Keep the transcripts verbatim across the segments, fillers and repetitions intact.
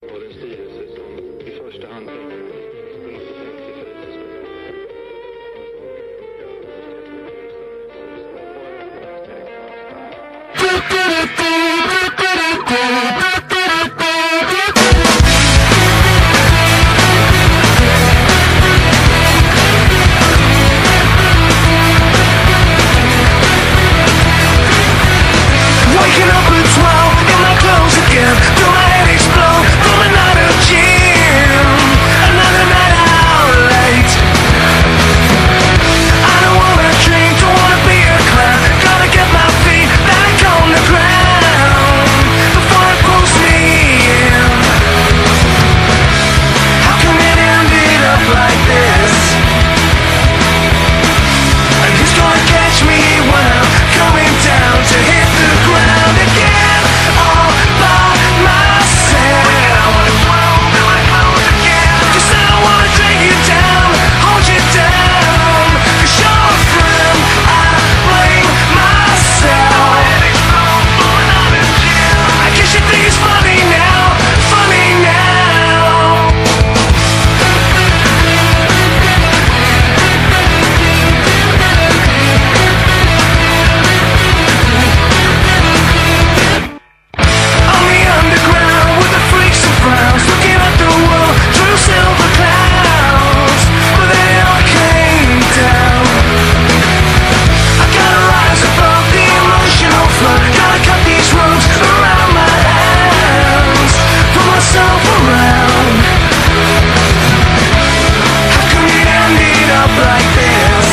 Har en styrelse som i första hand tänker hundraprocentig föräldraskap. Waking up at twelve in my clothes again. Feel my head explode from another gym. Another night out late. I don't wanna drink, don't wanna be a clown. Gotta get my feet back on the ground before it pulls me in. How come it ended up like this? And who's gonna catch me when I'm coming down to hit the ground again, all by myself? Cause I don't wanna drag you down, hold you down. Cause you're a friend, I blame myself. I guess you think it's funny now, funny now. On the underground with the freaks and frowns, looking at the world through silver clouds. But then it all came down. I gotta rise above the emotional flood. Gotta cut these ropes around my hands, put myself around. How come it ended up like this?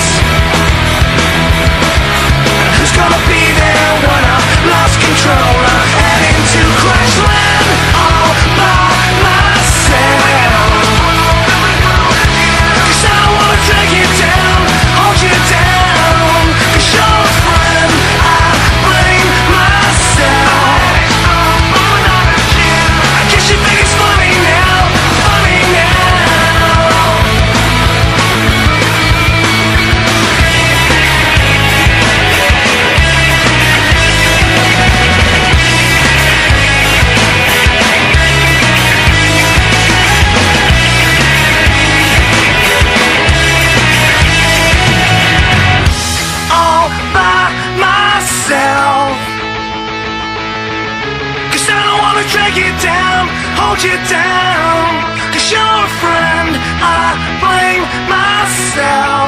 Who's gonna be there when I've lost control? I'm heading to crash land all by myself. Cause I don't wanna drag you down, hold you down. Cause you're a friend, I blame myself. I guess you think it's funny now, funny now. All by myself. Cause I don't wanna drag you down, hold you down. Cause you're a friend, I blame myself.